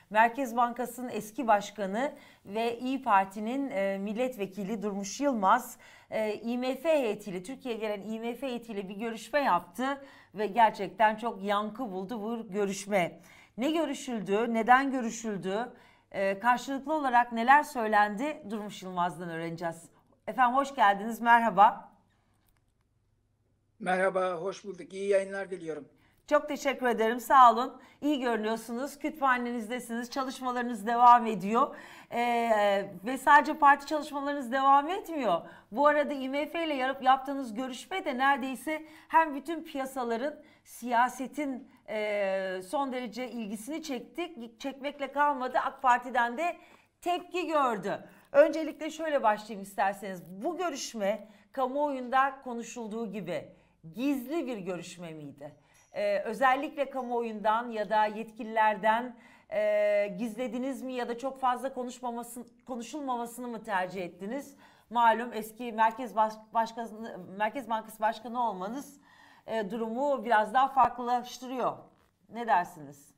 Merkez Bankası'nın eski başkanı ve İYİ Parti'nin milletvekili Durmuş Yılmaz IMF heyetiyle, Türkiye'ye gelen IMF heyetiyle bir görüşme yaptı ve gerçekten çok yankı buldu bu görüşme. Ne görüşüldü, neden görüşüldü, karşılıklı olarak neler söylendi Durmuş Yılmaz'dan öğreneceğiz. Efendim hoş geldiniz, merhaba. Merhaba, hoş bulduk. İyi yayınlar diliyorum. Çok teşekkür ederim, sağ olun. İyi görünüyorsunuz, kütüphanenizdesiniz, çalışmalarınız devam ediyor. Ve sadece parti çalışmalarınız devam etmiyor. Bu arada IMF ile yaptığınız görüşme de neredeyse hem bütün piyasaların, siyasetin son derece ilgisini çekmekle kalmadı. AK Parti'den de tepki gördü. Öncelikle şöyle başlayayım isterseniz. Bu görüşme kamuoyunda konuşulduğu gibi gizli bir görüşme miydi? Özellikle kamuoyundan ya da yetkililerden gizlediniz mi ya da çok fazla konuşulmamasını mı tercih ettiniz? Malum eski Merkez Bankası Başkanı olmanız durumu biraz daha farklılaştırıyor. Ne dersiniz?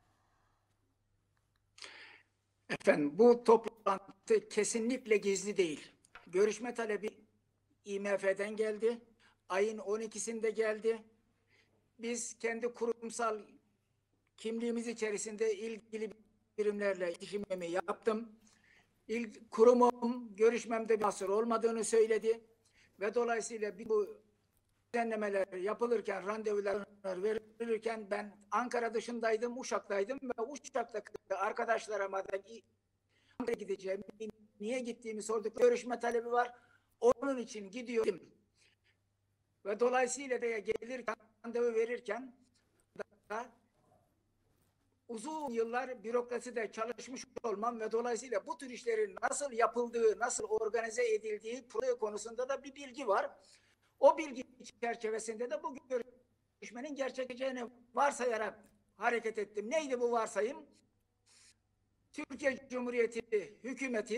Efendim, bu toplantı kesinlikle gizli değil. Görüşme talebi IMF'den geldi. Ayın 12'sinde geldi. Biz kendi kurumsal kimliğimiz içerisinde ilgili birimlerle iletişimimi yaptım. Kurumum görüşmemde bir mahsur olmadığını söyledi ve dolayısıyla bu düzenlemeler yapılırken, randevular verilirken ben Ankara dışındaydım, Uşak'taydım ve Uşak'taki arkadaşlarıma da Ankara'ya gideceğim, niye gittiğimi sorduk. Görüşme talebi var, onun için gidiyorum. Ve dolayısıyla da gelirken, randevu verirken da uzun yıllar bürokraside çalışmış olmam ve dolayısıyla bu tür işlerin nasıl yapıldığı, nasıl organize edildiği konusunda da bir bilgi var. O bilgi çerçevesinde de bu görüşmenin gerçekleşeceğini varsayarak hareket ettim. Neydi bu varsayım? Türkiye Cumhuriyeti hükümeti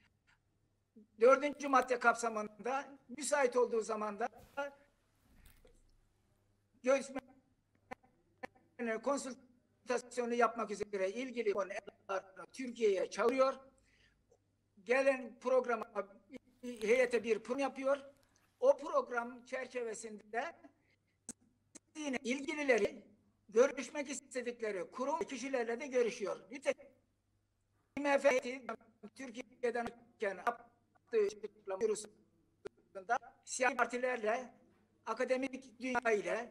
4. madde kapsamında müsait olduğu zamanda görüşme konsültasyonu yapmak üzere ilgili Türkiye'ye çağırıyor. Gelen programa heyete bir program yapıyor. O program çerçevesinde yine ilgilileri görüşmek istedikleri kurum kişilerle de görüşüyor. Nitekim IMF Türkiye'den yaptığı açıklamalarında siyasi partilerle, akademik dünya ile,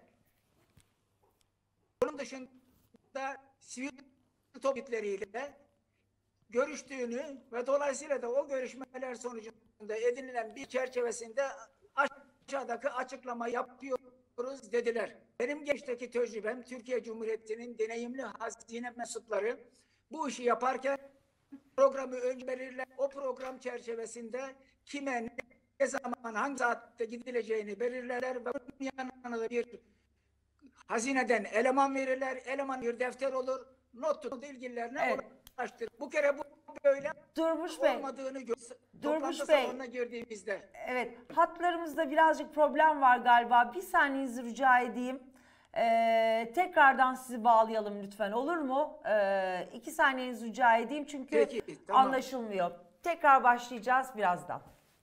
onun dışında sivil topluluklarıyla görüştüğünü ve dolayısıyla da o görüşmeler sonucunda edinilen bir çerçevesinde aşağıdaki açıklama yapıyoruz dediler. Benim geçteki tecrübem, Türkiye Cumhuriyeti'nin deneyimli hazine mensupları bu işi yaparken programı önce belirler, o program çerçevesinde kime, ne zaman, hangi saatte gidileceğini belirlerler ve bunun yanına da bir hazineden eleman verirler, eleman bir defter olur, not tutuldu ilgililerine ulaştırır. Bu kere bu böyle Durmuş olmadığını toplantı salonuna girdiğimizde. Evet, hatlarımızda birazcık problem var galiba. Bir saniyenizi rica edeyim. Tekrardan sizi bağlayalım lütfen, olur mu? 2 saniyenizi rica edeyim çünkü Peki, tamam. Anlaşılmıyor. Tekrar başlayacağız birazdan.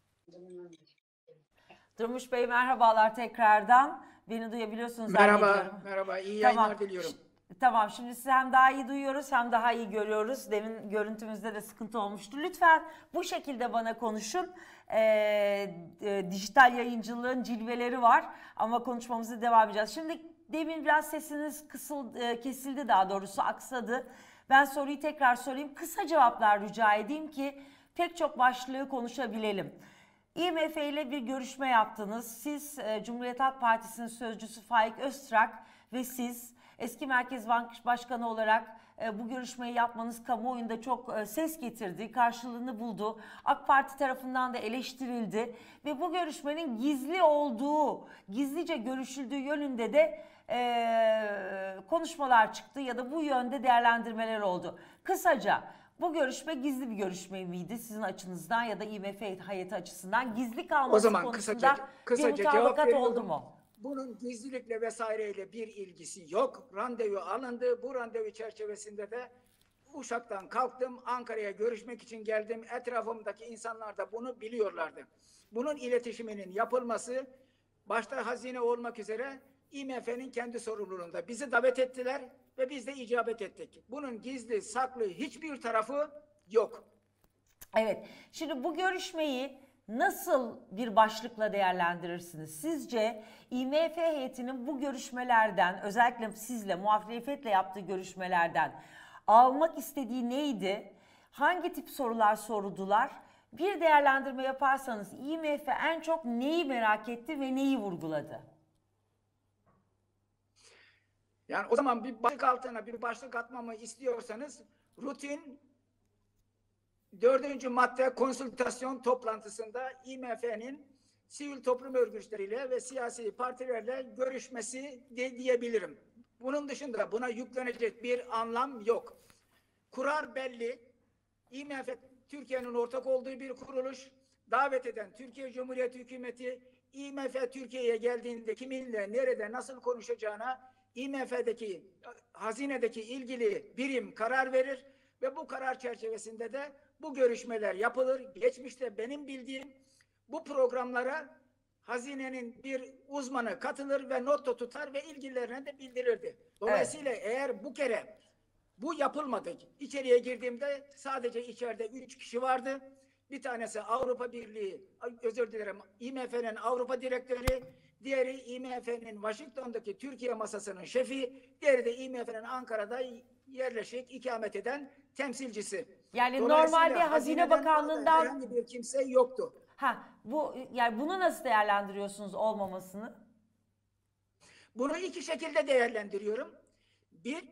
Durmuş Bey merhabalar tekrardan. Beni duyabiliyorsunuz zannediyorum. Merhaba, iyi yayınlar diliyorum. Tamam, şimdi sizi hem daha iyi duyuyoruz hem daha iyi görüyoruz. Demin görüntümüzde de sıkıntı olmuştu. Lütfen bu şekilde bana konuşun. Dijital yayıncılığın cilveleri var ama konuşmamıza devam edeceğiz. Şimdi demin biraz sesiniz kesildi, daha doğrusu aksadı. Ben soruyu tekrar sorayım. Kısa cevaplar rica edeyim ki pek çok başlığı konuşabilelim. IMF ile bir görüşme yaptınız. Siz Cumhuriyet Halk Partisi'nin sözcüsü Faik Öztrak ve siz eski Merkez Bankası Başkanı olarak bu görüşmeyi yapmanız kamuoyunda çok ses getirdi, karşılığını buldu. AK Parti tarafından da eleştirildi ve bu görüşmenin gizli olduğu, gizlice görüşüldüğü yönünde de konuşmalar çıktı ya da bu yönde değerlendirmeler oldu. Kısaca bu görüşme gizli bir görüşme miydi sizin açınızdan ya da IMF heyeti açısından? Gizli kalması konusunda bir mutabakat oldu mu? Bunun gizlilikle vesaireyle bir ilgisi yok. Randevu alındı. Bu randevu çerçevesinde de Uşak'tan kalktım, Ankara'ya görüşmek için geldim. Etrafımdaki insanlar da bunu biliyorlardı. Bunun iletişiminin yapılması başta hazine olmak üzere IMF'nin kendi sorumluluğunda. Bizi davet ettiler ve biz de icabet ettik. Bunun gizli, saklı hiçbir tarafı yok. Evet. Şimdi bu görüşmeyi nasıl bir başlıkla değerlendirirsiniz? Sizce IMF heyetinin bu görüşmelerden, özellikle sizle, muhalefetle yaptığı görüşmelerden almak istediği neydi? Hangi tip sorular sordular? Bir değerlendirme yaparsanız IMF en çok neyi merak etti ve neyi vurguladı? Yani o zaman bir başlık altına bir başlık atmamı istiyorsanız rutin 4. madde konsültasyon toplantısında IMF'nin sivil toplum örgütleriyle ve siyasi partilerle görüşmesi diyebilirim. Bunun dışında buna yüklenecek bir anlam yok. Kurar belli. IMF Türkiye'nin ortak olduğu bir kuruluş. Davet eden Türkiye Cumhuriyeti Hükümeti, IMF Türkiye'ye geldiğinde kiminle, nerede, nasıl konuşacağına IMF'deki, hazinedeki ilgili birim karar verir ve bu karar çerçevesinde de bu görüşmeler yapılır. Geçmişte benim bildiğim bu programlara hazinenin bir uzmanı katılır ve not tutar ve ilgililerine de bildirirdi. Dolayısıyla eğer bu kere bu yapılmadı. İçeriye girdiğimde sadece içeride 3 kişi vardı. Bir tanesi Avrupa Birliği, özür dilerim, IMF'nin Avrupa Direktörü, diğeri IMF'nin Washington'daki Türkiye masasının şefi, diğeri de IMF'nin Ankara'da yerleşik, ikamet eden temsilcisi. Yani normalde Hazine hazineden Bakanlığı'ndan herhangi bir kimse yoktu. Yani bunu nasıl değerlendiriyorsunuz olmamasını? Bunu iki şekilde değerlendiriyorum. Bir,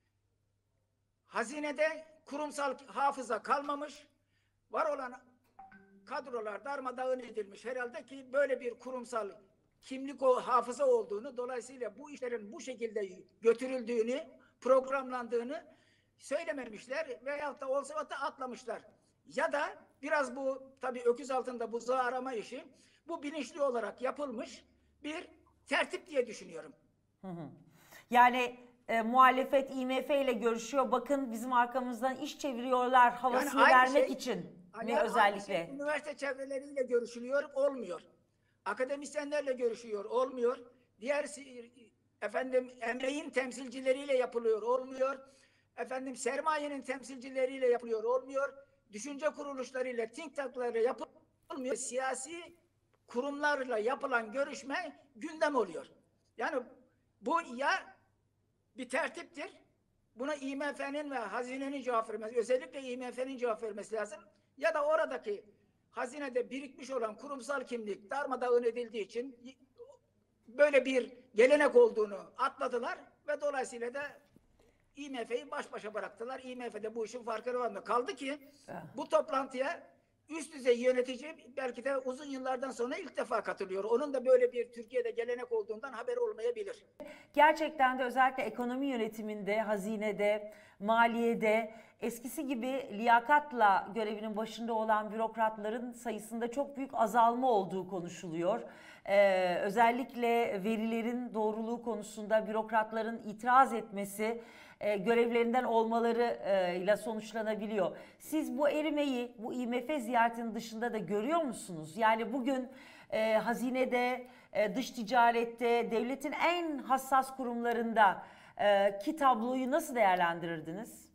hazinede kurumsal hafıza kalmamış, var olan kadrolar darmadağın edilmiş herhalde ki böyle bir kurumsal kimlik hafıza olduğunu, dolayısıyla bu işlerin bu şekilde götürüldüğünü, programlandığını söylememişler veyahut da olsa da atlamışlar. Ya da biraz bu tabii öküz altında buzağı arama işi, bu bilinçli olarak yapılmış bir tertip diye düşünüyorum. Yani muhalefet IMF ile görüşüyor. Bakın bizim arkamızdan iş çeviriyorlar havasını Yani vermek için mi özellikle? Üniversite çevreleriyle görüşülüyor, olmuyor. Akademisyenlerle görüşüyor, olmuyor. Diğer emeğin temsilcileriyle yapılıyor, olmuyor. Sermayenin temsilcileriyle yapılıyor, olmuyor. Düşünce kuruluşlarıyla, think tanklarıyla yapılmıyor. Siyasi kurumlarla yapılan görüşme gündem oluyor. Yani bu ya bir tertiptir. Buna IMF'nin ve hazinenin cevap vermesi, özellikle IMF'nin cevap vermesi lazım. Ya da oradaki hazinede birikmiş olan kurumsal kimlik darmadağın edildiği için böyle bir gelenek olduğunu atladılar ve dolayısıyla da IMF'yi baş başa bıraktılar. IMF de bu işin farkına varmadı. Kaldı ki bu toplantıya üst düzey yönetici belki de uzun yıllardan sonra ilk defa katılıyor. Onun da böyle bir Türkiye'de gelenek olduğundan haber olmayabilir. Gerçekten de özellikle ekonomi yönetiminde, hazinede, maliyede eskisi gibi liyakatla görevinin başında olan bürokratların sayısında çok büyük azalma olduğu konuşuluyor. Özellikle verilerin doğruluğu konusunda bürokratların itiraz etmesi görevlerinden olmalarıyla sonuçlanabiliyor. Siz bu erimeyi, bu IMF ziyaretinin dışında da görüyor musunuz? Yani bugün hazinede, dış ticarette, devletin en hassas kurumlarında ki tabloyu nasıl değerlendirirdiniz?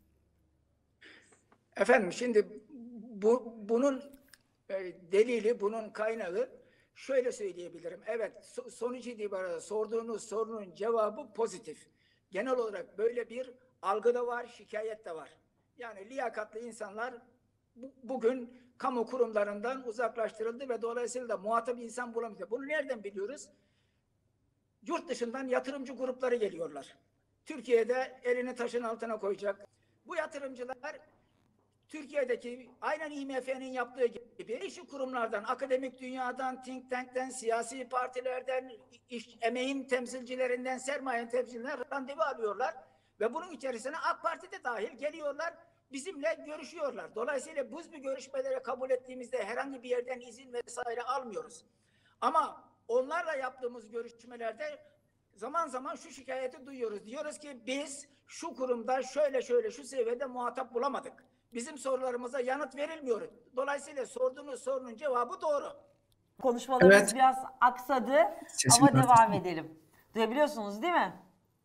Efendim şimdi bunun delili, bunun kaynağı şöyle söyleyebilirim. Evet, sonuç itibariyle sorduğunuz sorunun cevabı pozitif. Genel olarak böyle bir algı da var, şikayet de var. Yani liyakatlı insanlar bugün kamu kurumlarından uzaklaştırıldı ve dolayısıyla da muhatap insan bulamıyor. Bunu nereden biliyoruz? Yurt dışından yatırımcı grupları geliyorlar. Türkiye'de elini taşın altına koyacak. Bu yatırımcılar Türkiye'deki aynen IMF'nin yaptığı gibi işi kurumlardan, akademik dünyadan, think tank'ten, siyasi partilerden, emeğin temsilcilerinden, sermayenin temsilcilerinden randevu alıyorlar. Ve bunun içerisine AK Parti de dahil geliyorlar, bizimle görüşüyorlar. Dolayısıyla biz bu görüşmelere kabul ettiğimizde herhangi bir yerden izin vesaire almıyoruz. Ama onlarla yaptığımız görüşmelerde zaman zaman şu şikayeti duyuyoruz. Diyoruz ki biz şu kurumda şöyle şöyle şu seviyede muhatap bulamadık. Bizim sorularımıza yanıt verilmiyor. Dolayısıyla sorduğunuz sorunun cevabı doğru. Konuşmalarımız Evet. biraz aksadı Sesim ama devam arkasında. edelim. Duyabiliyorsunuz değil mi?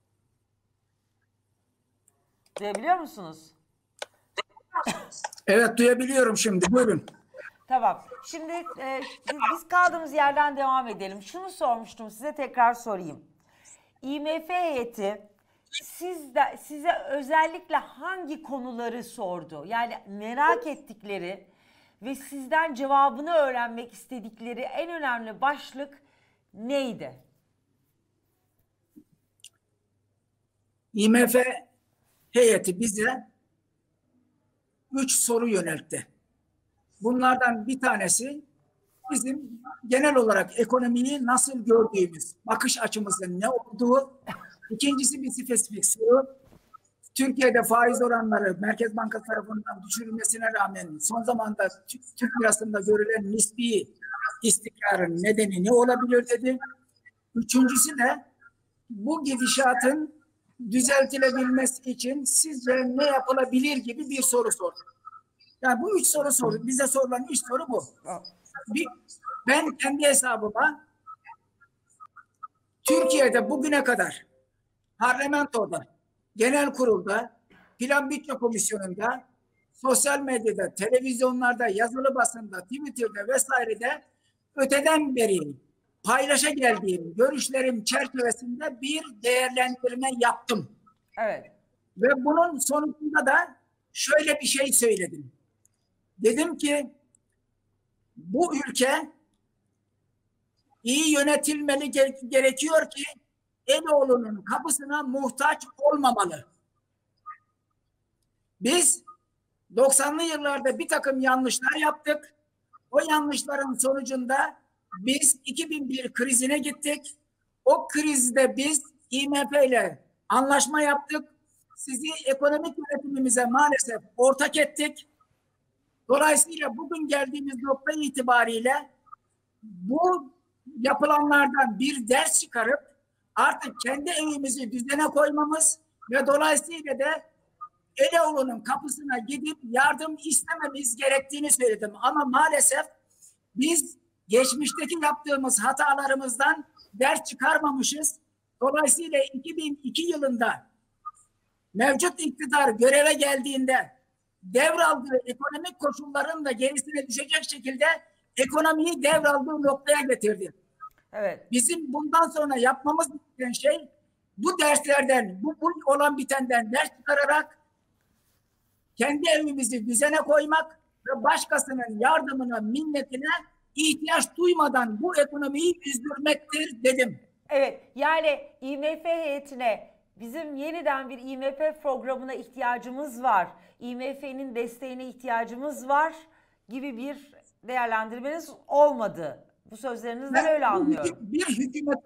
Duyabiliyor musunuz? Evet, duyabiliyorum şimdi. Buyurun. Tamam. Şimdi biz kaldığımız yerden devam edelim. Şunu sormuştum size, tekrar sorayım. IMF heyeti size özellikle hangi konuları sordu? Yani merak ettikleri ve sizden cevabını öğrenmek istedikleri en önemli başlık neydi? IMF heyeti bize 3 soru yöneltti. Bunlardan bir tanesi bizim genel olarak ekonomiyi nasıl gördüğümüz, bakış açımızın ne olduğu. İkincisi bir spesifik soru. Türkiye'de faiz oranları Merkez Bankası tarafından düşürülmesine rağmen son zamanda Türk lirasında görülen nispi istikrarın nedeni ne olabilir dedi. Üçüncüsü de bu gidişatın düzeltilebilmesi için sizce ne yapılabilir gibi bir soru sordu. Yani bu üç soru bize sorulan üç soru bu. Ben kendi hesabıma Türkiye'de bugüne kadar parlamentoda, genel kurulda, plan bütçe komisyonunda, sosyal medyada, televizyonlarda, yazılı basında, Twitter'da vesairede öteden beri paylaşa geldiğim görüşlerim çerçevesinde bir değerlendirme yaptım. Evet. Ve bunun sonucunda da şöyle bir şey söyledim. Dedim ki bu ülke iyi yönetilmeli gerekiyor ki Eloğlu'nun kapısına muhtaç olmamalı. Biz 90'lı yıllarda bir takım yanlışlar yaptık. O yanlışların sonucunda biz 2001 krizine gittik. O krizde biz IMF ile anlaşma yaptık. Sizi ekonomik yönetimimize maalesef ortak ettik. Dolayısıyla bugün geldiğimiz nokta itibariyle bu yapılanlardan bir ders çıkarıp artık kendi evimizi düzene koymamız ve dolayısıyla da Eloğlu'nun kapısına gidip yardım istememiz gerektiğini söyledim. Ama maalesef biz geçmişteki yaptığımız hatalarımızdan ders çıkarmamışız. Dolayısıyla 2002 yılında mevcut iktidar göreve geldiğinde devraldığı ekonomik koşulların da gerisine düşecek şekilde ekonomiyi devraldığı noktaya getirdi. Evet. Bizim bundan sonra yapmamız gereken şey bu derslerden, bu olan bitenden ders çıkararak kendi evimizi düzene koymak ve başkasının yardımına, minnetine ihtiyaç duymadan bu ekonomiyi yüzdürmektir dedim. Evet, yani IMF heyetine bizim yeniden bir IMF programına ihtiyacımız var, IMF'nin desteğine ihtiyacımız var gibi bir değerlendirmeniz olmadı. Bu sözlerinizden öyle anlıyorum. Bir hükümet,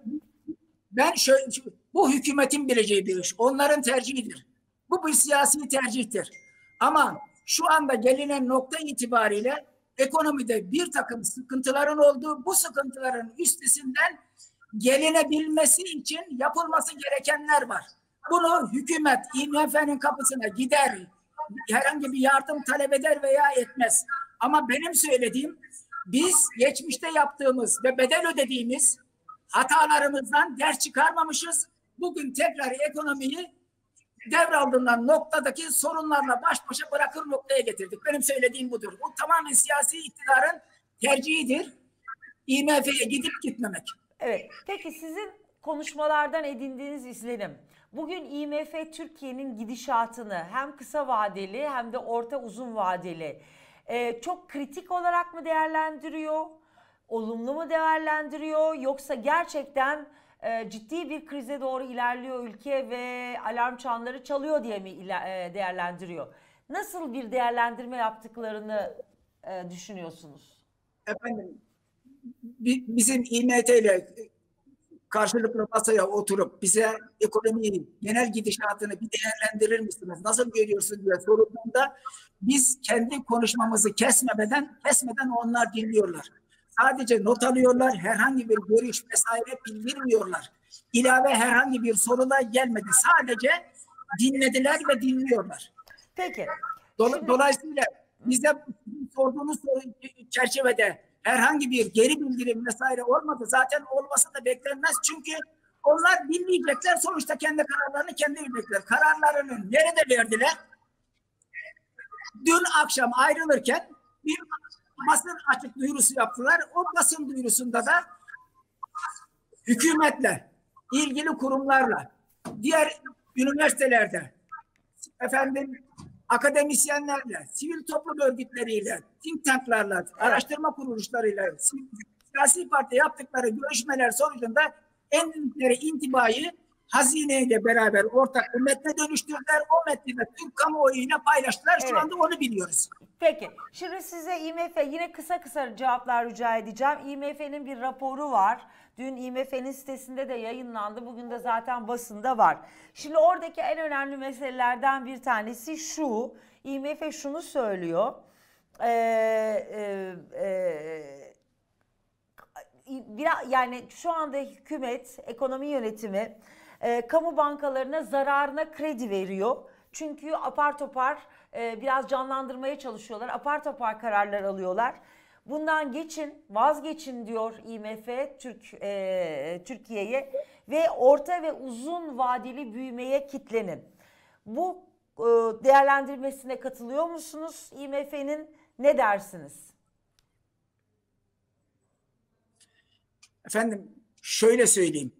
bu hükümetin bileceği bir iş. Onların tercihidir. Bu bir siyasi tercihtir. Ama şu anda gelinen nokta itibariyle ekonomide bir takım sıkıntıların olduğu, bu sıkıntıların üstesinden gelinebilmesi için yapılması gerekenler var. Bunu hükümet IMF'nin kapısına gider, herhangi bir yardım talep eder veya etmez. Ama benim söylediğim, biz geçmişte yaptığımız ve bedel ödediğimiz hatalarımızdan ders çıkarmamışız. Bugün tekrar ekonomiyi devraldığından noktadaki sorunlarla baş başa bırakır noktaya getirdik. Benim söylediğim budur. Bu tamamen siyasi iktidarın tercihidir. IMF'ye gidip gitmemek. Evet. Peki sizin konuşmalardan edindiğiniz izlenim. Bugün IMF Türkiye'nin gidişatını hem kısa vadeli hem de orta uzun vadeli çok kritik olarak mı değerlendiriyor? Olumlu mu değerlendiriyor? Yoksa gerçekten ciddi bir krize doğru ilerliyor ülke ve alarm çanları çalıyor diye mi değerlendiriyor? Nasıl bir değerlendirme yaptıklarını düşünüyorsunuz? Efendim, bizim IMF ile karşılıklı masaya oturup bize ekonomiyi, genel gidişatını bir değerlendirir misiniz, nasıl görüyorsunuz diye sorulduğunda biz kendi konuşmamızı kesmeden onlar dinliyorlar. Sadece not alıyorlar, herhangi bir görüş vesaire bildirmiyorlar. İlave herhangi bir soru da gelmedi. Sadece dinlediler ve dinliyorlar. Peki. Dolayısıyla bize sorduğunuz soru çerçevede herhangi bir geri bildirim vesaire olmadı. Zaten olması da beklenmez. Çünkü onlar dinleyecekler. Sonuçta kendi kararlarını kendi verecekler. Kararlarını nerede verdiler? Dün akşam ayrılırken bir basın açık duyurusu yaptılar. O basın duyurusunda da hükümetle, ilgili kurumlarla, diğer üniversitelerde, akademisyenlerle, sivil toplum örgütleriyle, think tanklarla, araştırma kuruluşlarıyla, siyasi parti yaptıkları görüşmeler sonucunda en büyükleri intibayı hazineyle beraber ortak bir metne dönüştürdüler. O metni de Türk kamuoyuyla paylaştılar. Şu anda onu biliyoruz. Peki. Şimdi size IMF yine kısa cevaplar rica edeceğim. IMF'nin bir raporu var. Dün IMF'nin sitesinde de yayınlandı. Bugün de zaten basında var. Şimdi oradaki en önemli meselelerden bir tanesi şu. IMF şunu söylüyor. Yani şu anda hükümet, ekonomi yönetimi kamu bankalarına zararına kredi veriyor. Çünkü apar topar biraz canlandırmaya çalışıyorlar. Apar topar kararlar alıyorlar. Bundan vazgeçin diyor IMF Türkiye'ye ve orta ve uzun vadeli büyümeye kitlenin. Bu değerlendirmesine katılıyor musunuz IMF'nin? Ne dersiniz? Efendim şöyle söyleyeyim.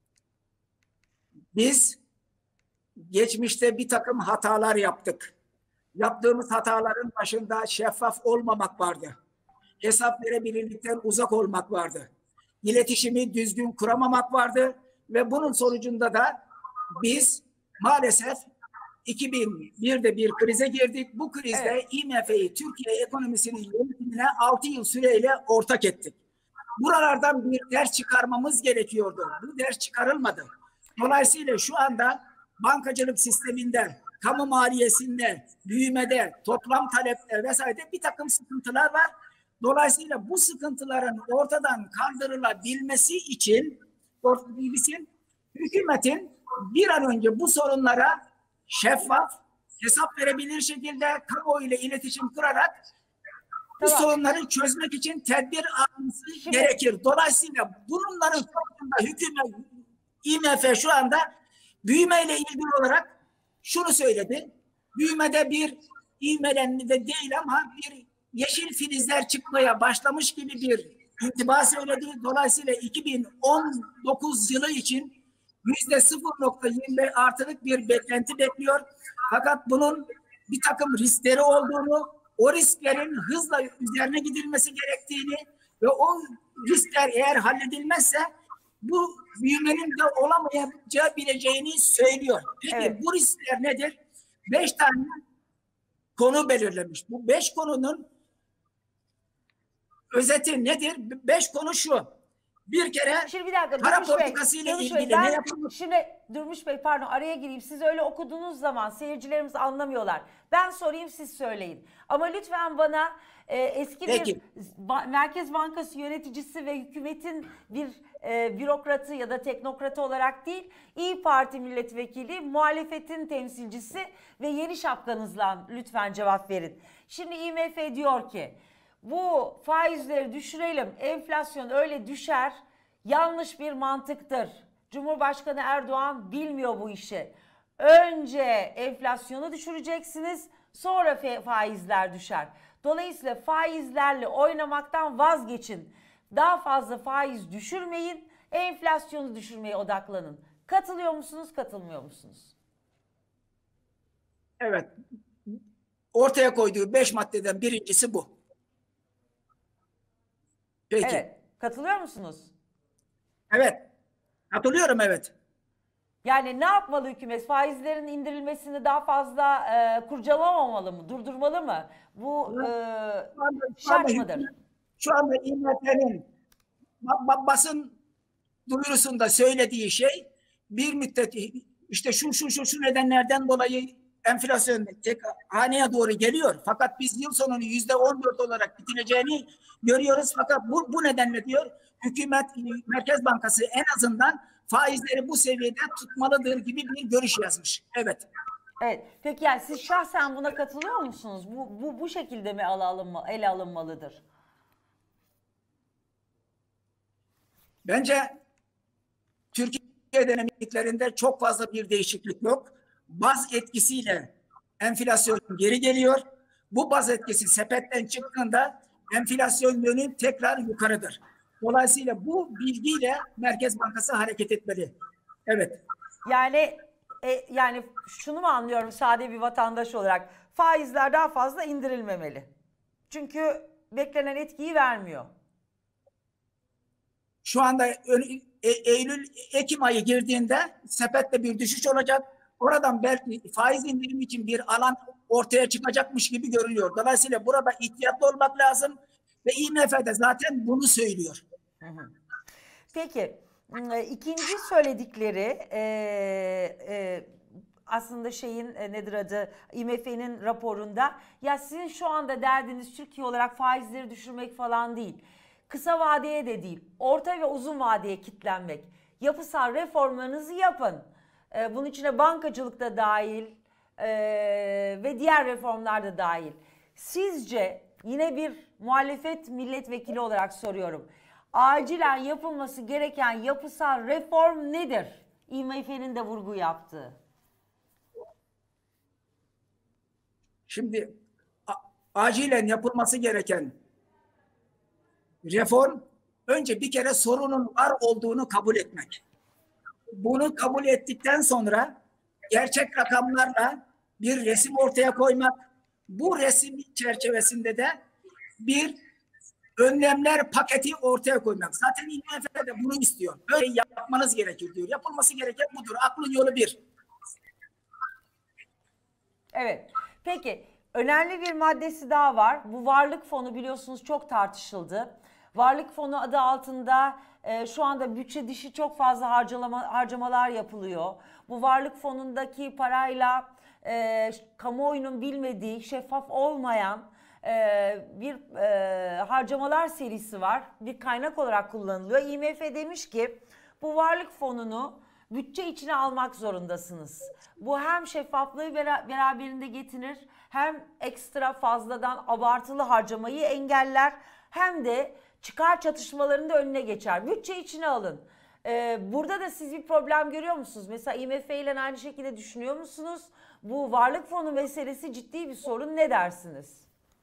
Biz geçmişte bir takım hatalar yaptık. Yaptığımız hataların başında şeffaf olmamak vardı. Hesap verebilirlikten uzak olmak vardı. İletişimi düzgün kuramamak vardı ve bunun sonucunda da biz maalesef 2001'de bir krize girdik. Bu krizde IMF'yi Türkiye ekonomisinin yönetimine 6 yıl süreyle ortak ettik. Buralardan bir ders çıkarmamız gerekiyordu. Bu ders çıkarılmadı. Dolayısıyla şu anda bankacılık sisteminde, kamu maliyesinde, büyümede, toplam talepte vesaire bir takım sıkıntılar var. Dolayısıyla bu sıkıntıların ortadan kaldırılabilmesi için hükümetin bir an önce bu sorunlara şeffaf, hesap verebilir şekilde kamuoyuyla iletişim kurarak bu sorunları çözmek için tedbir alması gerekir. Dolayısıyla bunların sonucunda IMF şu anda büyümeyle ilgili olarak şunu söyledi. Büyümede bir ivmelenme de değil ama bir yeşil filizler çıkmaya başlamış gibi bir intiba söyledi. Dolayısıyla 2019 yılı için %0,25 artılık bir beklenti bekliyor. Fakat bunun bir takım riskleri olduğunu, o risklerin hızla üzerine gidilmesi gerektiğini ve o riskler eğer halledilmezse bu büyümenin de olamayabileceğini söylüyor. Peki bu riskler nedir? 5 tane konu belirlemiş. Bu 5 konunun özeti nedir? 5 konu şu. Bir kere şimdi bir dakika, para politikası ile ilgili ne yapılmış? Şimdi Durmuş Bey pardon araya gireyim. Siz öyle okuduğunuz zaman seyircilerimiz anlamıyorlar. Ben sorayım siz söyleyin. Ama lütfen bana eski bir Merkez Bankası yöneticisi ve hükümetin bir bürokratı ya da teknokratı olarak değil, İYİ Parti milletvekili, muhalefetin temsilcisi ve yeni şapkanızla lütfen cevap verin. Şimdi IMF diyor ki bu faizleri düşürelim, enflasyon öyle düşer, yanlış bir mantıktır. Cumhurbaşkanı Erdoğan bilmiyor bu işi. Önce enflasyonu düşüreceksiniz, sonra faizler düşer. Dolayısıyla faizlerle oynamaktan vazgeçin. Daha fazla faiz düşürmeyin, enflasyonu düşürmeye odaklanın. Katılıyor musunuz, katılmıyor musunuz? Evet. Ortaya koyduğu 5 maddeden birincisi bu. Peki. Evet. Katılıyor musunuz? Evet. Katılıyorum, evet. Yani ne yapmalı hükümet? Faizlerin indirilmesini daha fazla kurcalamamalı mı? Durdurmalı mı? Bu şart mıdır? Şu anda IMF'nin basın duyurusunda söylediği şey bir müddet işte şu nedenlerden dolayı enflasyon tek haneye doğru geliyor. Fakat biz yıl sonunu %14 olarak bitireceğini görüyoruz. Fakat bu nedenle diyor hükümet, Merkez Bankası en azından faizleri bu seviyede tutmalıdır gibi bir görüş yazmış. Evet. Evet. Peki yani siz şahsen buna katılıyor musunuz? Bu şekilde mi ele alınmalıdır? Bence Türkiye dinamiklerinde çok fazla bir değişiklik yok. Baz etkisiyle enflasyon geri geliyor. Bu baz etkisi sepetten çıktığında enflasyon yönü tekrar yukarıdır. Dolayısıyla bu bilgiyle Merkez Bankası hareket etmeli. Evet. Yani yani şunu mu anlıyorum sade bir vatandaş olarak? Faizler daha fazla indirilmemeli. Çünkü beklenen etkiyi vermiyor. Şu anda Eylül-Ekim ayı girdiğinde sepette bir düşüş olacak. Oradan belki faiz indirimi için bir alan ortaya çıkacakmış gibi görünüyor. Dolayısıyla burada ihtiyatlı olmak lazım ve IMF de zaten bunu söylüyor. Peki ikinci söyledikleri aslında nedir adı, IMF'nin raporunda, ya sizin şu anda derdiniz Türkiye olarak faizleri düşürmek falan değil. Kısa vadeye de değil, orta ve uzun vadeye kitlenmek. Yapısal reformlarınızı yapın. Bunun içine bankacılık da dahil ve diğer reformlar da dahil. Sizce, yine bir muhalefet milletvekili olarak soruyorum, acilen yapılması gereken yapısal reform nedir? IMF'nin de vurgu yaptığı. Şimdi acilen yapılması gereken reform önce bir kere sorunun var olduğunu kabul etmek. Bunu kabul ettikten sonra gerçek rakamlarla bir resim ortaya koymak. Bu resim çerçevesinde de bir önlemler paketi ortaya koymak. Zaten IMF de bunu istiyor. Böyle yapmanız gerekir diyor. Yapılması gereken budur. Aklın yolu bir. Evet. Peki önemli bir maddesi daha var. Bu varlık fonu biliyorsunuz çok tartışıldı. Varlık fonu adı altında şu anda bütçe dışı çok fazla harcamalar yapılıyor. Bu varlık fonundaki parayla kamuoyunun bilmediği, şeffaf olmayan bir harcamalar serisi var. Bir kaynak olarak kullanılıyor. IMF demiş ki bu varlık fonunu bütçe içine almak zorundasınız. Bu hem şeffaflığı beraberinde getirir, hem ekstra fazladan abartılı harcamayı engeller, hem de çıkar çatışmalarının da önüne geçer. Bütçe içine alın. Burada da siz bir problem görüyor musunuz? Mesela IMF ile aynı şekilde düşünüyor musunuz? Bu varlık fonu meselesi ciddi bir sorun. Ne dersiniz?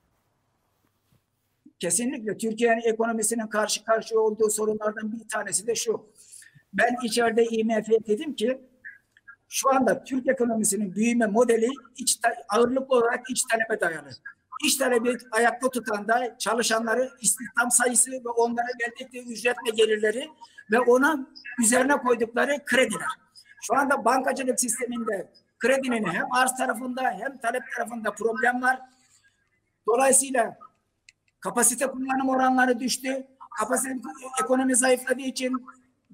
Kesinlikle Türkiye'nin ekonomisinin karşı karşıya olduğu sorunlardan bir tanesi de şu. Ben içeride IMF'ye dedim ki şu anda Türk ekonomisinin büyüme modeli ağırlıklı olarak iç talebe dayalı. İç talebi ayakta tutan da çalışanları, istihdam sayısı ve onlara verdikleri ücret ve gelirleri ve ona üzerine koydukları krediler. Şu anda bankacılık sisteminde kredinin hem arz tarafında hem talep tarafında problem var. Dolayısıyla kapasite kullanım oranları düştü. Kapasite ekonomi zayıfladığı için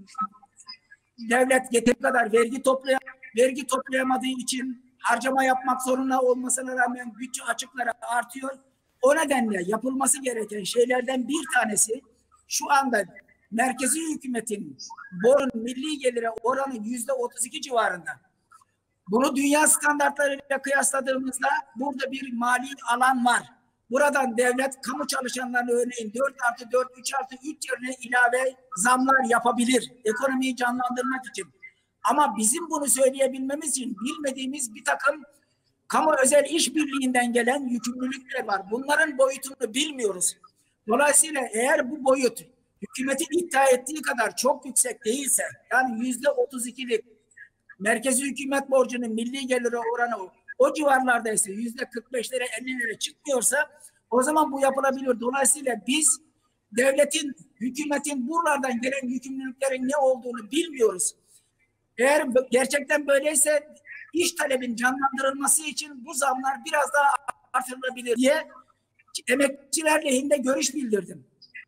devlet yeteri kadar vergi toplayamadığı için harcama yapmak zorunda olmasına rağmen bütçe açıkları artıyor. O nedenle yapılması gereken şeylerden bir tanesi şu anda merkezi hükümetin borun milli gelire oranı %32 civarında. Bunu dünya standartlarıyla kıyasladığımızda burada bir mali alan var. Buradan devlet kamu çalışanlarına örneğin 4+4, 3+3 yerine ilave zamlar yapabilir. Ekonomiyi canlandırmak için. Ama bizim bunu söyleyebilmemiz için bilmediğimiz bir takım kamu özel işbirliğinden gelen yükümlülükler var. Bunların boyutunu bilmiyoruz. Dolayısıyla eğer bu boyut hükümetin iddia ettiği kadar çok yüksek değilse, yani %32'lik merkezi hükümet borcunun milli geliri oranı o civarlarda ise %45'lere 50'lere çıkmıyorsa o zaman bu yapılabilir. Dolayısıyla biz devletin, hükümetin buralardan gelen yükümlülüklerin ne olduğunu bilmiyoruz. Eğer gerçekten böyleyse iş talebin canlandırılması için bu zamlar biraz daha artırılabilir diye emekçiler lehinde görüş bildirdim.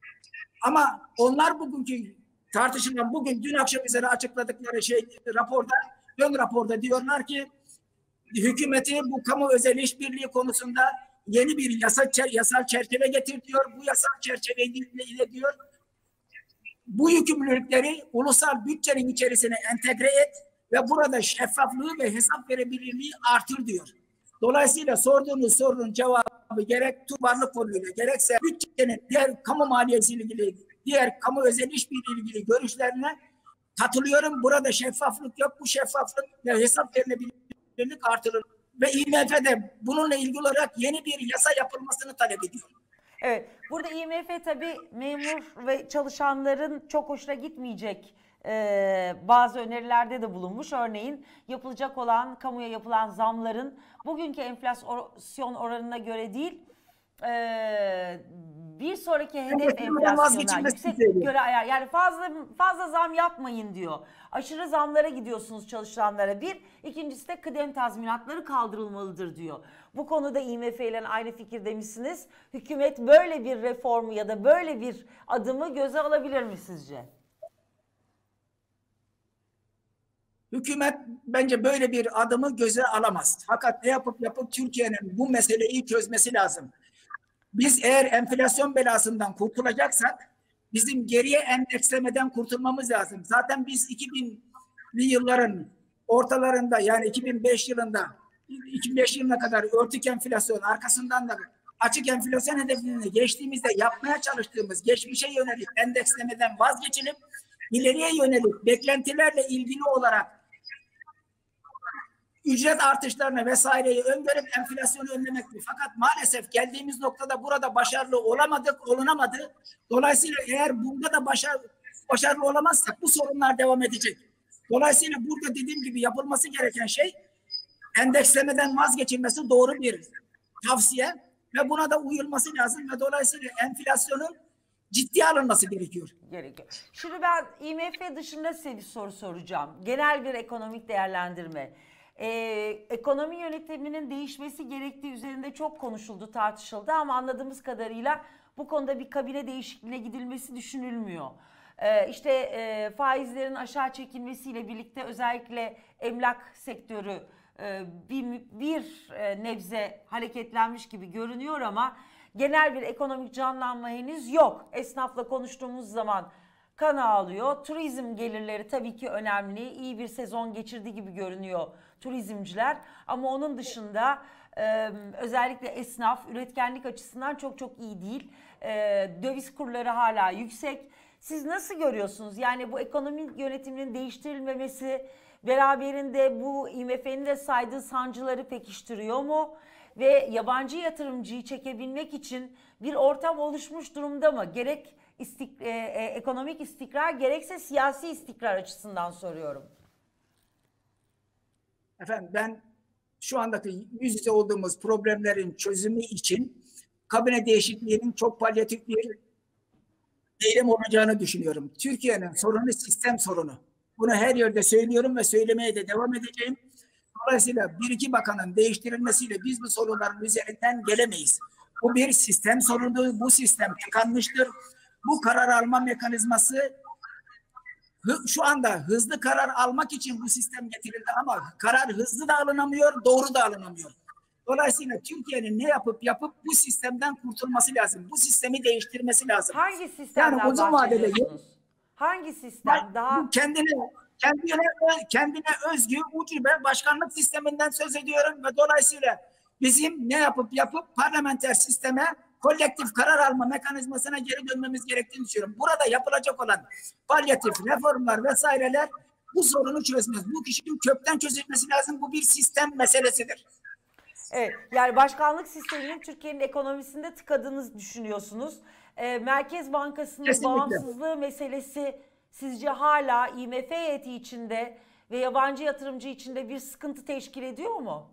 Ama onlar bugünkü tartışılan dün akşam üzere açıkladıkları raporda diyorlar ki hükümeti bu kamu özel işbirliği konusunda yeni bir yasal çerçeve getir diyor. Bu yasal çerçeveyle diyor Bu yükümlülükleri ulusal bütçenin içerisine entegre et ve burada şeffaflığı ve hesap verebilirliği artır diyor. Dolayısıyla sorduğunuz sorunun cevabı gerek Türk Varlık Fonu'yla gerekse bütçenin diğer kamu maliyesiyle ilgili, diğer kamu özel işbirliği ilgili görüşlerine katılıyorum. Burada şeffaflık yok. Bu şeffaflık ve hesap verilebilirlik artırılır. Ve IMF'de bununla ilgili olarak yeni bir yasa yapılmasını talep ediyor. Evet, burada IMF tabii memur ve çalışanların çok hoşuna gitmeyecek bazı önerilerde de bulunmuş. Örneğin yapılacak olan, kamuya yapılan zamların bugünkü enflasyon oranına göre değil, bir sonraki hedef enflasyona yüksek göre ayar. Yani fazla zam yapmayın diyor. Aşırı zamlara gidiyorsunuz çalışanlara. Bir, ikincisi de kıdem tazminatları kaldırılmalıdır diyor. Bu konuda IMF ile aynı fikirde misiniz? Hükümet böyle bir reformu ya da böyle bir adımı göze alabilir mi sizce? Hükümet bence böyle bir adımı göze alamaz. Fakat ne yapıp Türkiye'nin bu meseleyi çözmesi lazım. Biz eğer enflasyon belasından kurtulacaksak bizim geriye endekslemeden kurtulmamız lazım. Zaten biz 2000'li yılların ortalarında, yani 2005 yılına kadar örtük enflasyon, arkasından da açık enflasyon hedefini geçtiğimizde yapmaya çalıştığımız geçmişe yönelik endekslemeden vazgeçilip ileriye yönelik beklentilerle ilgili olarak ücret artışlarını vesaireyi öngörüp enflasyonu önlemekti. Fakat maalesef geldiğimiz noktada burada başarılı olunamadı. Dolayısıyla eğer bunda da başarılı olamazsak bu sorunlar devam edecek. Dolayısıyla burada dediğim gibi yapılması gereken şey endekslemeden vazgeçilmesi doğru bir tavsiye ve buna da uyulması lazım ve dolayısıyla enflasyonun ciddiye alınması gerekiyor. Şimdi ben IMF dışında size bir soru soracağım. Genel bir ekonomik değerlendirme. Ekonomi yönetiminin değişmesi gerektiği üzerinde çok konuşuldu, tartışıldı ama anladığımız kadarıyla bu konuda bir kabine değişikliğine gidilmesi düşünülmüyor. Faizlerin aşağı çekilmesiyle birlikte özellikle emlak sektörü bir nebze hareketlenmiş gibi görünüyor ama genel bir ekonomik canlanma henüz yok. Esnafla konuştuğumuz zaman kan ağlıyor. Turizm gelirleri tabii ki önemli. İyi bir sezon geçirdi gibi görünüyor turizmciler. Ama onun dışında özellikle esnaf üretkenlik açısından çok iyi değil. Döviz kurları hala yüksek. Siz nasıl görüyorsunuz? Yani bu ekonomik yönetiminin değiştirilmemesi beraberinde bu IMF'nin de saydığı sancıları pekiştiriyor mu? Ve yabancı yatırımcıyı çekebilmek için bir ortam oluşmuş durumda mı? Gerek ekonomik istikrar gerekse siyasi istikrar açısından soruyorum. Efendim ben şu andaki yüz yüze olduğumuz problemlerin çözümü için kabine değişikliğinin çok palyatif bir eylem olacağını düşünüyorum. Türkiye'nin sorunu sistem sorunu. Bunu her yerde söylüyorum ve söylemeye de devam edeceğim. Dolayısıyla bir iki bakanın değiştirilmesiyle biz bu sorunların üzerinden gelemeyiz. Bu bir sistem sorunu, bu sistem tıkanmıştır. Bu karar alma mekanizması şu anda hızlı karar almak için bu sistem getirildi ama karar hızlı da alınamıyor, doğru da alınamıyor. Dolayısıyla Türkiye'nin ne yapıp bu sistemden kurtulması lazım. Bu sistemi değiştirmesi lazım. Hangi sistemden yani uzun vadede hangi sistem daha kendine özgü ucube başkanlık sisteminden söz ediyorum ve dolayısıyla bizim ne yapıp parlamenter sisteme kolektif karar alma mekanizmasına geri dönmemiz gerektiğini düşünüyorum. Burada yapılacak olan palyatif reformlar vesaireler bu sorunu çözmez. Bu kişinin kökten çözülmesi lazım. Bu bir sistem meselesidir. Evet, yani başkanlık sisteminin Türkiye'nin ekonomisinde tıkadığınızı düşünüyorsunuz. Merkez Bankası'nın kesinlikle bağımsızlığı meselesi sizce hala IMF heyeti içinde ve yabancı yatırımcı içinde bir sıkıntı teşkil ediyor mu?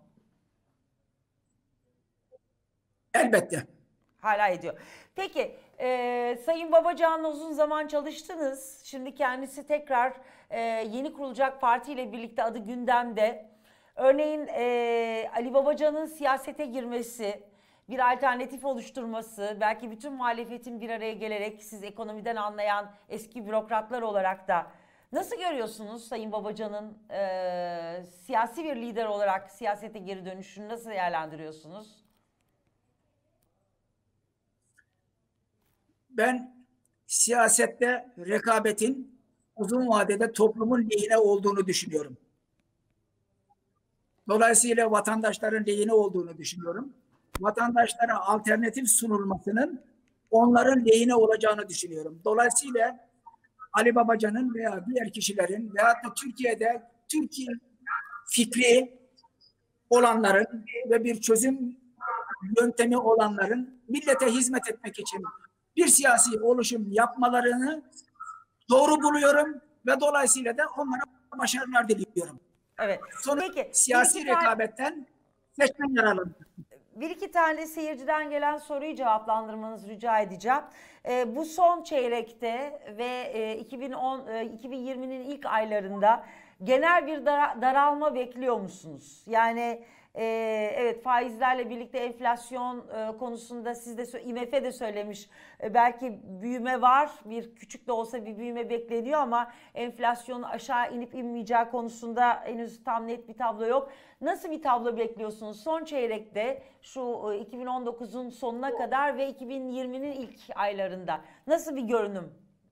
Elbette. Hala ediyor. Peki Sayın Babacan'la uzun zaman çalıştınız. Şimdi kendisi tekrar yeni kurulacak partiyle birlikte adı gündemde. Örneğin Ali Babacan'ın siyasete girmesi, bir alternatif oluşturması, belki bütün muhalefetin bir araya gelerek siz ekonomiden anlayan eski bürokratlar olarak da nasıl görüyorsunuz Sayın Babacan'ın siyasi bir lider olarak siyasete geri dönüşünü nasıl değerlendiriyorsunuz? Ben siyasette rekabetin uzun vadede toplumun lehine olduğunu düşünüyorum. Dolayısıyla vatandaşların lehine olduğunu düşünüyorum. Vatandaşlara alternatif sunulmasının onların lehine olacağını düşünüyorum. Dolayısıyla Ali Babacan'ın veya diğer kişilerin veyahut da Türkiye fikri olanların ve bir çözüm yöntemi olanların millete hizmet etmek için bir siyasi oluşum yapmalarını doğru buluyorum ve dolayısıyla da onlara başarılar diliyorum. Evet. Sonra Peki, siyasi rekabetten seçmen yararlanır. Bir iki tane seyirciden gelen soruyu cevaplandırmanızı rica edeceğim. Bu son çeyrekte ve 2020'nin ilk aylarında genel bir daralma bekliyor musunuz? Yani evet, faizlerle birlikte enflasyon konusunda siz de IMF de söylemiş. Belki büyüme var, bir küçük de olsa bir büyüme bekleniyor ama enflasyonun aşağı inip inmeyeceği konusunda henüz tam net bir tablo yok. Nasıl bir tablo bekliyorsunuz son çeyrekte, şu 2019'un sonuna kadar ve 2020'nin ilk aylarında? Nasıl bir görünüm?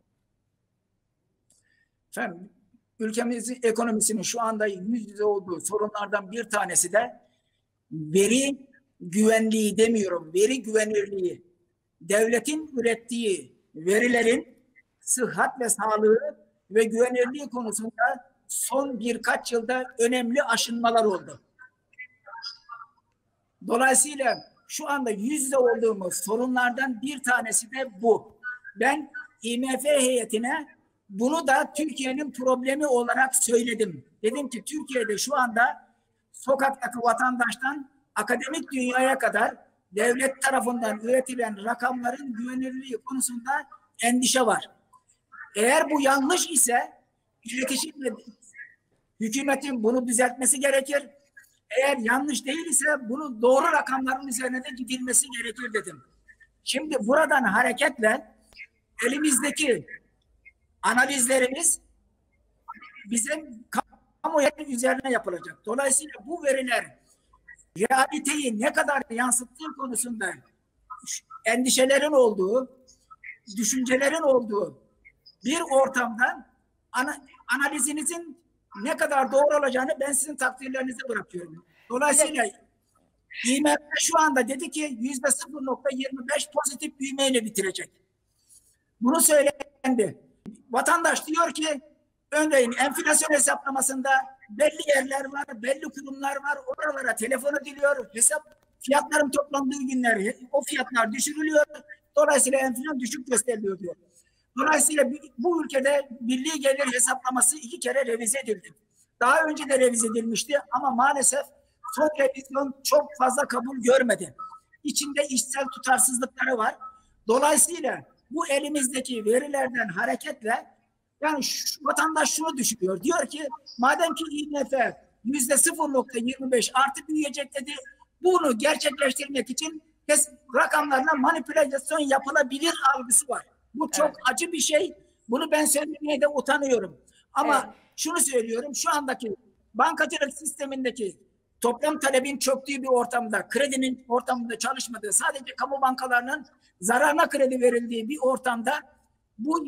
Efendim, ülkemizin ekonomisinin şu anda yüz yüze olduğu sorunlardan bir tanesi de veri güvenliği demiyorum, veri güvenirliği. Devletin ürettiği verilerin sıhhat ve sağlığı ve güvenirliği konusunda son birkaç yılda önemli aşınmalar oldu. Dolayısıyla şu anda yüz yüze olduğumuz sorunlardan bir tanesi de bu. Ben IMF heyetine bunu da Türkiye'nin problemi olarak söyledim. Dedim ki Türkiye'de şu anda sokaktaki vatandaştan akademik dünyaya kadar devlet tarafından üretilen rakamların güvenilirliği konusunda endişe var. Eğer bu yanlış ise hükümetin bunu düzeltmesi gerekir. Eğer yanlış değil ise bunu doğru rakamların üzerine de gidilmesi gerekir dedim. Şimdi buradan hareketle elimizdeki analizlerimiz bizim kamuoyunun üzerine yapılacak. Dolayısıyla bu veriler realiteyi ne kadar yansıttığı konusunda endişelerin olduğu, düşüncelerin olduğu bir ortamda analizinizin ne kadar doğru olacağını ben sizin takdirlerinize bırakıyorum. Dolayısıyla IMF şu anda dedi ki %0,25 pozitif büyümeyle bitirecek. Bunu söylendi. Vatandaş diyor ki örneğin enflasyon hesaplamasında belli yerler var, belli kurumlar var. Oralara telefon ediliyor. Fiyatların toplandığı günler o fiyatlar düşürülüyor. Dolayısıyla enflasyon düşük gösteriliyor diyor. Dolayısıyla bu ülkede milli gelir hesaplaması 2 kere revize edildi. Daha önce de revize edilmişti ama maalesef son revizyon çok fazla kabul görmedi. İçinde işsel tutarsızlıkları var. Dolayısıyla bu elimizdeki verilerden hareketle yani vatandaş şunu düşünüyor. Diyor ki madem ki IMF %0,25 artı büyüyecek dedi, bunu gerçekleştirmek için rakamlarla manipülasyon yapılabilir algısı var. Bu çok acı bir şey. Bunu ben söylemeye de utanıyorum. Ama şunu söylüyorum. Şu andaki bankacılık sistemindeki toplam talebin çöktüğü bir ortamda, kredinin ortamında çalışmadığı, sadece kamu bankalarının zararına kredi verildiği bir ortamda bu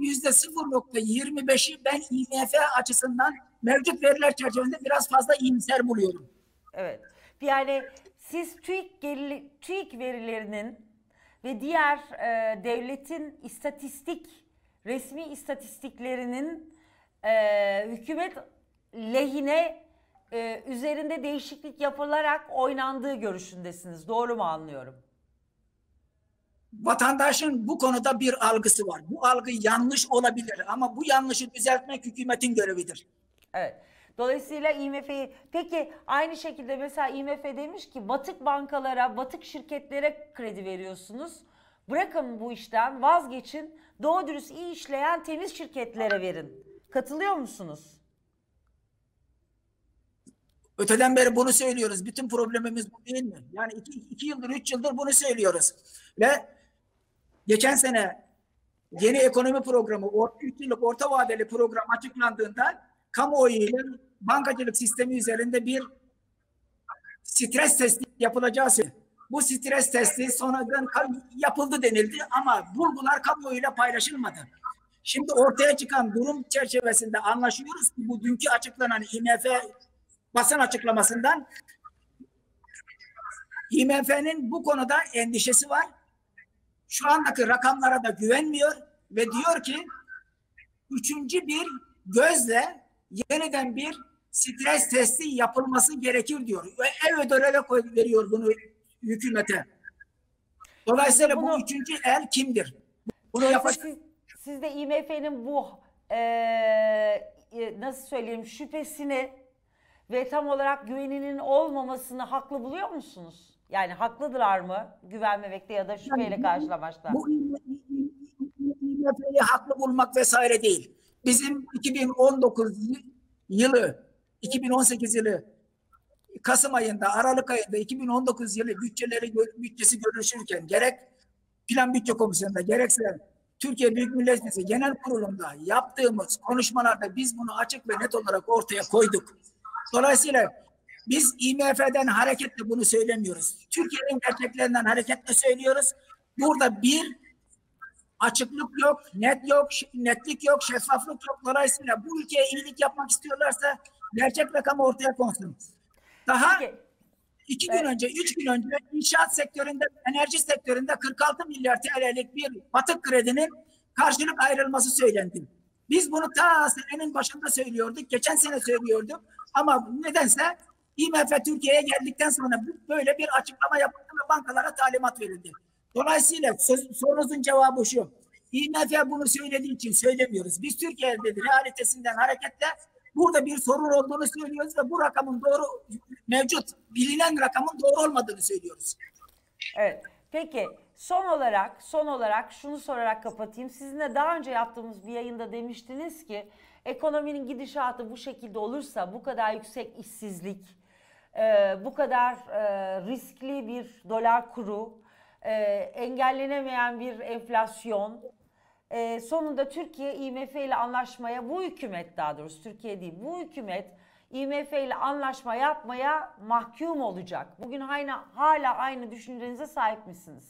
%0,25'i ben IMF açısından mevcut veriler çerçevesinde biraz fazla iyimser buluyorum. Evet. Yani siz TÜİK verilerinin ve diğer devletin resmi istatistiklerinin hükümet lehine üzerinde değişiklik yapılarak oynandığı görüşündesiniz. Doğru mu anlıyorum? Vatandaşın bu konuda bir algısı var. Bu algı yanlış olabilir ama bu yanlışı düzeltmek hükümetin görevidir. Evet. Dolayısıyla IMF'yi, peki aynı şekilde mesela IMF demiş ki batık bankalara, batık şirketlere kredi veriyorsunuz. Bırakın bu işten, vazgeçin. Doğru dürüst iyi işleyen temiz şirketlere verin. Katılıyor musunuz? Öteden beri bunu söylüyoruz. Bütün problemimiz bu değil mi? Yani 2 yıldır, 3 yıldır bunu söylüyoruz. Ve geçen sene yeni ekonomi programı, 3 yıllık orta vadeli program açıklandığında kamuoyuyla bankacılık sistemi üzerinde bir stres testi yapılacağı söyleniyor. Bu stres testi sonradan yapıldı denildi ama bulgular kamuoyuyla paylaşılmadı. Şimdi ortaya çıkan durum çerçevesinde anlaşıyoruz ki bu dünkü açıklanan IMF basın açıklamasından IMF'nin bu konuda endişesi var. Şu andaki rakamlara da güvenmiyor ve diyor ki üçüncü bir gözle yeniden bir stres testi yapılması gerekir diyor. Ve ev ödeneği veriyor bunu hükümete. Dolayısıyla bunu, bu üçüncü el kimdir? Bunu yapacak. Siz de IMF'nin bu nasıl söyleyeyim şüphesini ve tam olarak güveninin olmamasını haklı buluyor musunuz? Yani haklıdırlar mı güvenmemekte ya da şüpheyle karşılamakta? Bu IMF'yi haklı bulmak vesaire değil. Bizim 2018 yılı Kasım ayında, Aralık ayında 2019 yılı bütçesi görüşürken gerek Plan Bütçe Komisyonu'nda gerekse Türkiye Büyük Millet Meclisi Genel Kurulu'nda yaptığımız konuşmalarda biz bunu açık ve net olarak ortaya koyduk. Dolayısıyla biz IMF'den hareketle bunu söylemiyoruz. Türkiye'nin gerçeklerinden hareketle söylüyoruz. Burada bir açıklık yok, netlik yok, şeffaflık yok. Dolayısıyla bu ülkeye iyilik yapmak istiyorlarsa gerçek rakam ortaya konsun. Daha Peki. 3 gün önce inşaat sektöründe, enerji sektöründe 46 milyar TL'lik bir batık kredinin karşılık ayrılması söylendi. Biz bunu ta senenin başında söylüyorduk, geçen sene söylüyorduk ama nedense IMF Türkiye'ye geldikten sonra böyle bir açıklama yapıldı ve bankalara talimat verildi. Dolayısıyla sorunuzun cevabı şu. IMF bunu söylediği için söylemiyoruz. Biz Türkiye'de realitesinden hareketle burada bir sorun olduğunu söylüyoruz ve bu rakamın doğru mevcut bilinen rakamın doğru olmadığını söylüyoruz. Evet. Peki son olarak şunu sorarak kapatayım. Sizinle daha önce yaptığımız bir yayında demiştiniz ki ekonominin gidişatı bu şekilde olursa bu kadar yüksek işsizlik, bu kadar riskli bir dolar kuru, engellenemeyen bir enflasyon, sonunda Türkiye IMF ile anlaşmaya, bu hükümet daha doğrusu Türkiye değil, bu hükümet IMF ile anlaşma yapmaya mahkum olacak. Bugün hala aynı düşüncenize sahip misiniz?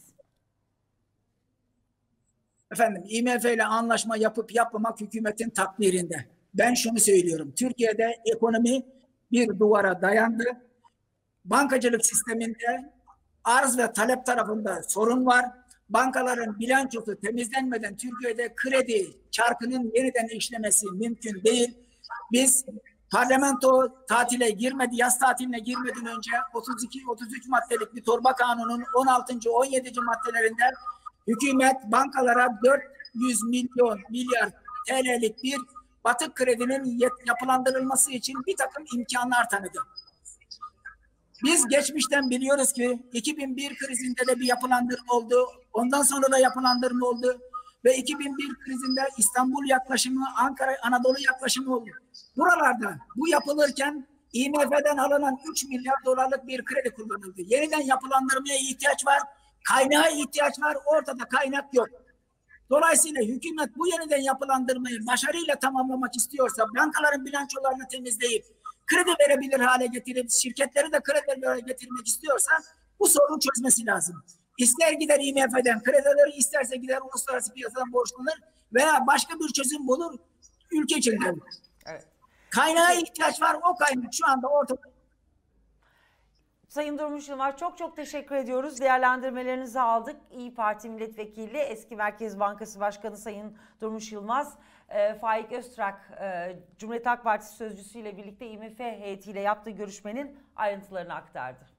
Efendim IMF ile anlaşma yapıp yapmamak hükümetin takdirinde. Ben şunu söylüyorum. Türkiye'de ekonomi bir duvara dayandı. Bankacılık sisteminde arz ve talep tarafında sorun var. Bankaların bilançosu temizlenmeden Türkiye'de kredi çarkının yeniden işlemesi mümkün değil. Biz parlamento tatile girmedi, yaz tatiline girmeden önce 32-33 maddelik bir torba kanunun 16. 17. maddelerinde hükümet bankalara 400 milyar TL'lik bir batık kredinin yapılandırılması için bir takım imkanlar tanıdı. Biz geçmişten biliyoruz ki 2001 krizinde de bir yapılandırma oldu. Ondan sonra da yapılandırma oldu. Ve 2001 krizinde İstanbul yaklaşımı, Ankara, Anadolu yaklaşımı oldu. Buralarda bu yapılırken IMF'den alınan 3 milyar dolarlık bir kredi kullanıldı. Yeniden yapılandırmaya ihtiyaç var. Kaynağa ihtiyaç var. Ortada kaynak yok. Dolayısıyla hükümet bu yeniden yapılandırmayı başarıyla tamamlamak istiyorsa bankaların bilançolarını temizleyip kredi verebilir hale getirip şirketleri de kredi verebilir hale getirmek istiyorsa bu sorunu çözmesi lazım. İster gider IMF'den kredileri, isterse gider uluslararası piyasadan borçlanır veya başka bir çözüm bulur ülke içinde. Evet. Kaynağa ihtiyaç var. O kaynak şu anda ortada. Sayın Durmuş Yılmaz çok teşekkür ediyoruz. Değerlendirmelerinizi aldık. İYİ Parti Milletvekili, eski Merkez Bankası Başkanı Sayın Durmuş Yılmaz, Faik Öztrak, Cumhuriyet Halk Partisi sözcüsüyle birlikte IMF heyetiyle yaptığı görüşmenin ayrıntılarını aktardı.